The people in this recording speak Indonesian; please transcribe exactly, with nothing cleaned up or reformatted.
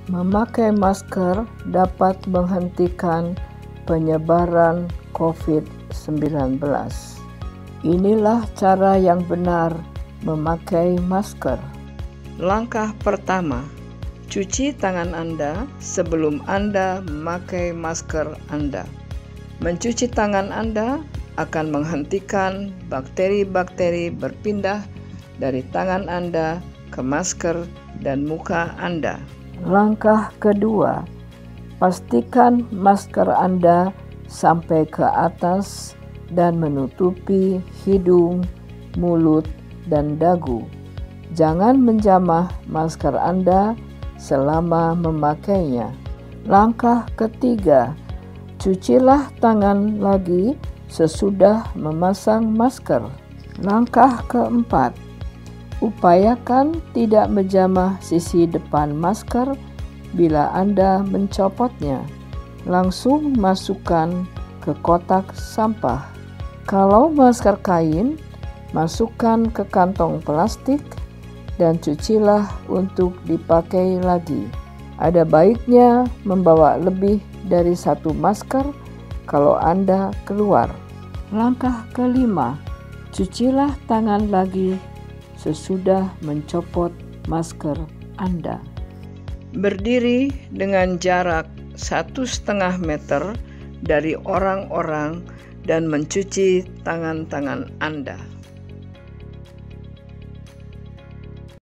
Memakai masker dapat menghentikan penyebaran covid sembilan belas. Inilah cara yang benar memakai masker. Langkah pertama, cuci tangan Anda sebelum Anda memakai masker Anda. Mencuci tangan Anda akan menghentikan bakteri-bakteri berpindah dari tangan Anda ke masker dan muka Anda. Langkah kedua, pastikan masker Anda sampai ke atas dan menutupi hidung, mulut, dan dagu. Jangan menjamah masker Anda selama memakainya. Langkah ketiga, cucilah tangan lagi sesudah memasang masker. Langkah keempat, upayakan tidak menjamah sisi depan masker bila Anda mencopotnya. Langsung masukkan ke kotak sampah. Kalau masker kain, masukkan ke kantong plastik dan cucilah untuk dipakai lagi. Ada baiknya membawa lebih dari satu masker kalau Anda keluar. Langkah kelima, cucilah tangan lagi sesudah mencopot masker Anda. Berdiri dengan jarak satu setengah meter dari orang-orang dan mencuci tangan-tangan Anda.